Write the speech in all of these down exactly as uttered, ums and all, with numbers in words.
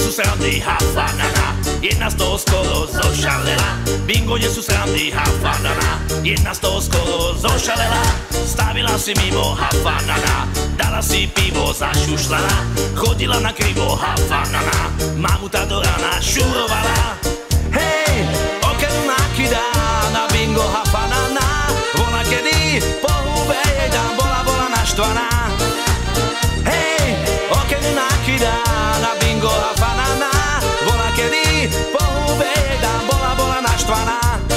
sú srandy, hafanana. Jedna z toho skoro zošalela. Bingo, nie sú srandy, hafanana. Jedna z toho skoro zošalela. Stavila si mimo, hafanana. Dala si pivo, zašušlala. Chodila na krivo, hafanana. Mamuta do rana šurovala. Hej, okedy nakydá na bingo, hafanana. Vola kedy po hube jej dám, bola, bola naštvaná. Hej, okedy nakydá na bingo, hafanana. Vola kedy po hube jej dám, bola, bola naštvaná.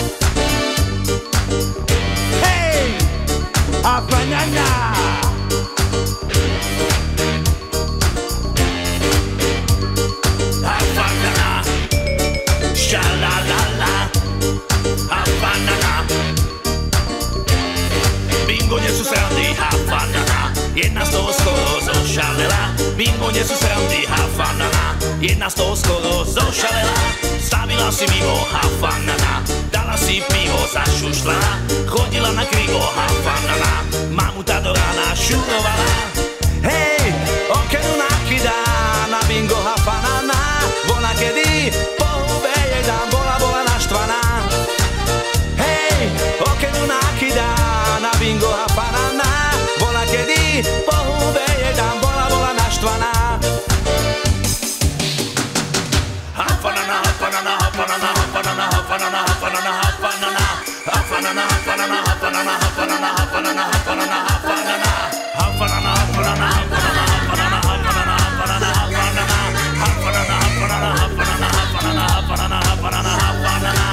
Hej, hafanana. Hafanana, šalalala, hafanana. Bingo, nie sú srandy, hafanana. Jedna z toho skoro zošalela. Bingo, nie sú srandy, hafanana. Jedna z toho skoro zošalela. Stavila si mimo, hafanana. Dala si pivo, zašušlala. Chodila na krivo, hafanana. Mamuta do rána šurovala. Hej, okedy nakydá na bingo, hafanana. Vola kedy po hube jej dám, bola, bola naštvaná. Hej, okedy nakydá na bingo, hafanana. Vola kedy po hube jej dám, bola, bola naštvaná. Hafanana, hafanana, hafanana, hafanana, hafanana, hafanana, hafanana. Hafanana, hafanana, hafanana, hafanana, hafanana, hafanana, hafanana. Hafanana, hafanana, hafanana, hafanana, hafanana, hafanana, hafanana. Hafanana, hafanana, hafanana, hafanana, hafanana, hafanana, hafanana.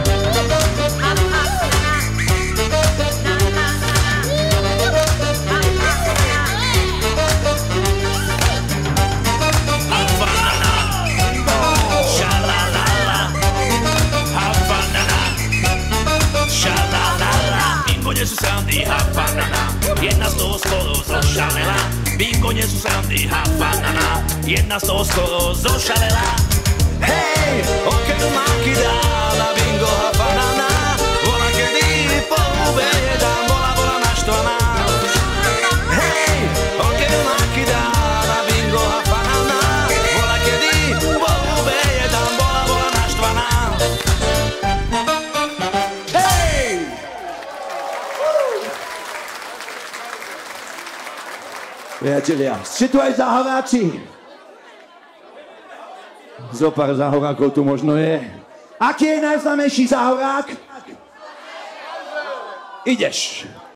Nie sú srandy, hafanana. Jedna z toho skoro zošalela. Bingo, nie sú srandy, hafanana. Jedna z toho skoro zošalela. Hej, okedy nakydá na bingo, hafanana. Vola kedy po hube jej dám, bola, bola naštvaná. Hej, okedy nakydá na bingo, hafanana. Vola kedy po hube jej dám, bola, bola naštvaná. Priatelia, či tu aj zahoráči? Zopár zahorákov tu možno je. Aký je najznámejší zahorák? Ideš.